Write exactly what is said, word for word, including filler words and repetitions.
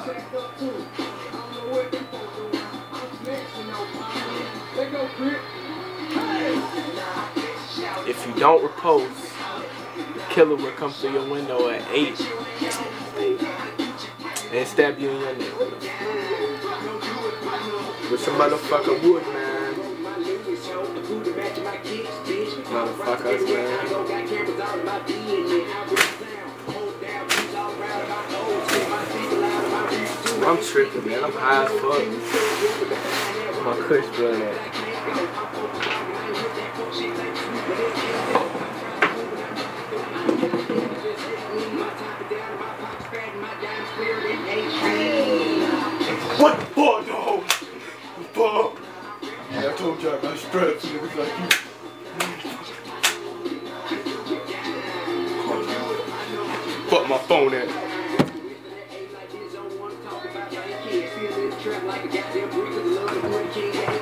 If you don't repose, the killer will come through your window at eight and stab you in your neck with some motherfucking wood, man. Motherfuckers, man. I'm tripping, man. I'm high as fuck. My kush blood at. What the fuck, dog? The fuck? Yeah, I told you I got straps and it was like you. Fuck my phone at. Like a goddamn freak with the love of the king.